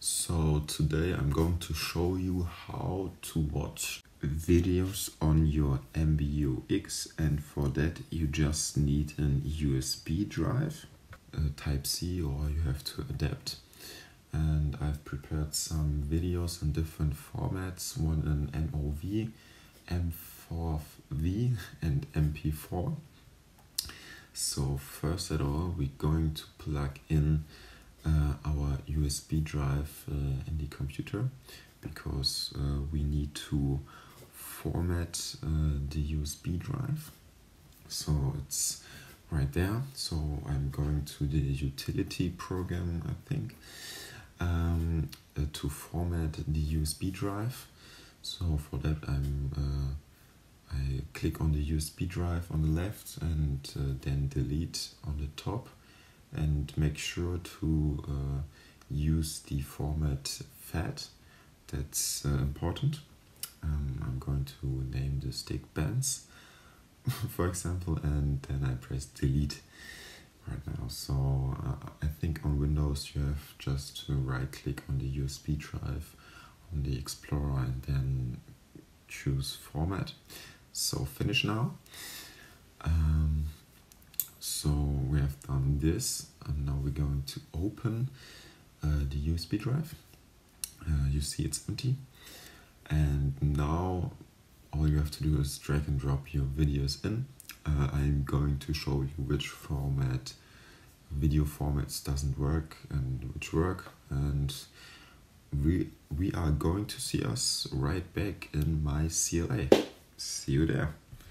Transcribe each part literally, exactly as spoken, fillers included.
So today I'm going to show you how to watch videos on your M B U X, and for that you just need an U S B drive, uh, Type C, or you have to adapt. And I've prepared some videos in different formats, one in M O V, M four V and M P four. So first at all, we're going to plug in uh, our U S B drive uh, in the computer, because uh, we need to format uh, the U S B drive. So it's right there. So I'm going to the utility program, I think, um, uh, to format the U S B drive. So for that I'm uh, I click on the U S B drive on the left and uh, then delete on the top, and make sure to uh, use the format F A T. That's uh, important. Um, I'm going to name the stick bands, for example, and then I press delete right now. So uh, I think on Windows you have just to right click on the U S B drive on the Explorer and then choose format. So finish now. Um, so we have done this, and now we're going to open uh, the U S B drive. Uh, you see it's empty, and now all you have to do is drag and drop your videos in. Uh, I'm going to show you which format, video formats doesn't work and which work, and we we are going to see us right back in my C L A. See you there.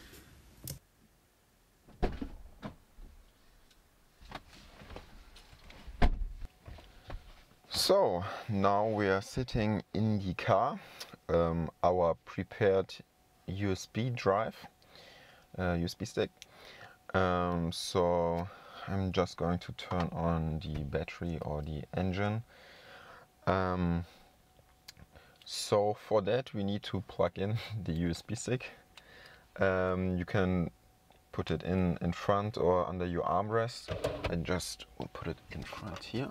So now we are sitting in the car, um, our prepared U S B drive, uh, U S B stick. Um, so I'm just going to turn on the battery or the engine. Um, so for that we need to plug in the U S B stick. Um, you can put it in in front or under your armrest. I just will put it in front here.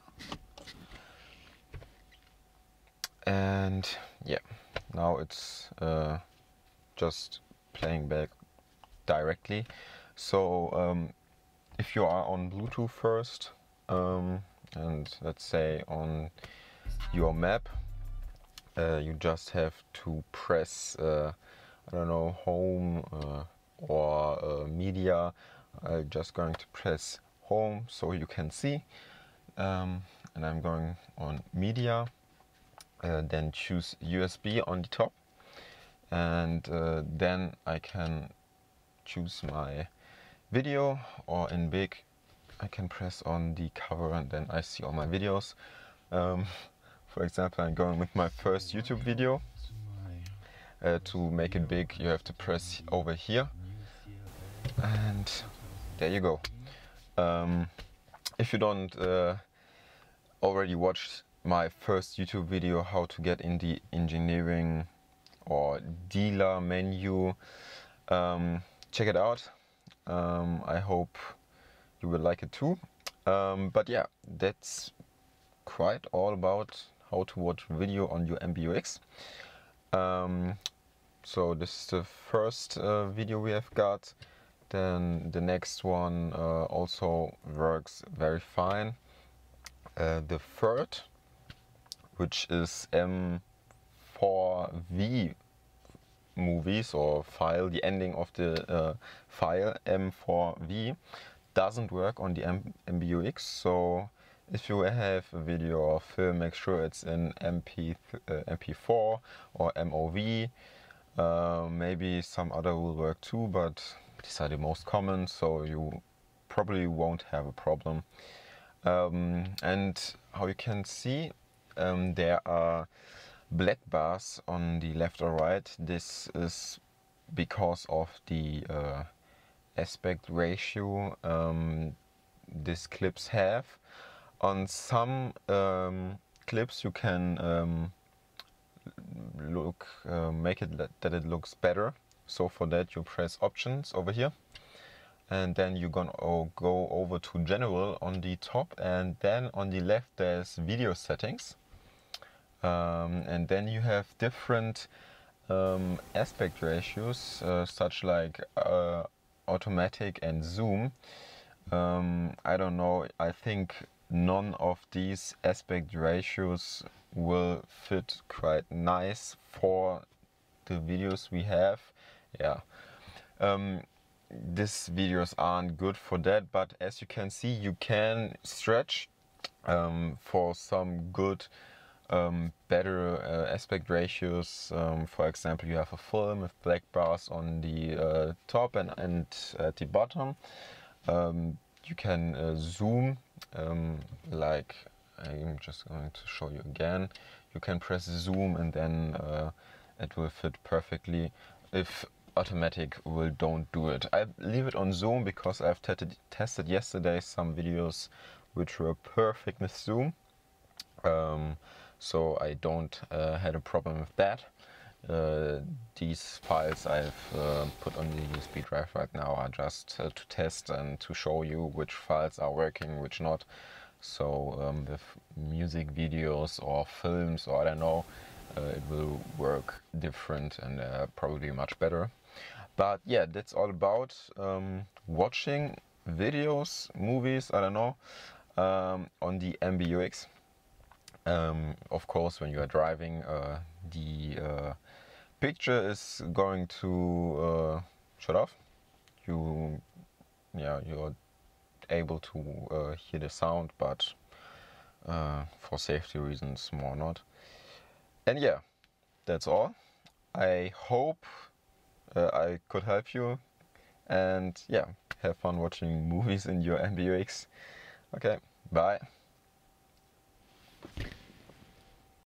And yeah, now it's uh, just playing back directly. So um, if you are on Bluetooth first, um, and let's say on your map, uh, you just have to press uh, I don't know, home uh, or uh, media. I'm just going to press home so you can see, um, and I'm going on media. Uh, then choose U S B on the top, and uh, then I can choose my video, or in big I can press on the cover and then I see all my videos. Um, for example, I'm going with my first YouTube video. Uh, to make it big you have to press over here, and there you go. Um, if you don't uh, already watched my first YouTube video, how to get in the engineering or dealer menu, um, check it out. Um, I hope you will like it too. Um, but yeah, that's quite all about how to watch video on your M B U X. Um, so this is the first uh, video we have got. Then the next one uh, also works very fine. Uh, the third, which is M four V movies or file, the ending of the uh, file M four V doesn't work on the M B U X. So if you have a video or film, make sure it's in M P four or M O V. Uh, maybe some other will work too, but these are the most common, so you probably won't have a problem. Um, and how you can see, um, there are black bars on the left or right. This is because of the uh, aspect ratio um, these clips have. On some um, clips you can um, look uh, make it that it looks better. So for that you press options over here, and then you're gonna go over to general on the top, and then on the left there's video settings. Um, and then you have different um, aspect ratios, uh, such like uh, automatic and zoom. Um, I don't know, I think none of these aspect ratios will fit quite nice for the videos we have. Yeah. Um, these videos aren't good for that, but as you can see, you can stretch um, for some good um, better uh, aspect ratios. Um, for example, you have a film with black bars on the uh, top and, and at the bottom. Um, you can uh, zoom, um, like I'm just going to show you again. You can press zoom and then uh, it will fit perfectly. If automatic will don't do it. I leave it on zoom because I've tested tested yesterday some videos which were perfect with zoom. Um, so I don't uh, had a problem with that. Uh, these files I've uh, put on the U S B drive right now are just uh, to test and to show you which files are working, which not. So um, with music videos or films or I don't know, uh, it will work different and uh, probably much better. But yeah, that's all about um, watching videos, movies, I don't know, um, on the M B U X. Um, of course, when you are driving, uh, the uh, picture is going to uh, shut off. You, yeah, you're able to uh, hear the sound, but uh, for safety reasons, more not. And yeah, that's all. I hope uh, I could help you, and yeah, have fun watching movies in your M B U X. Okay, bye.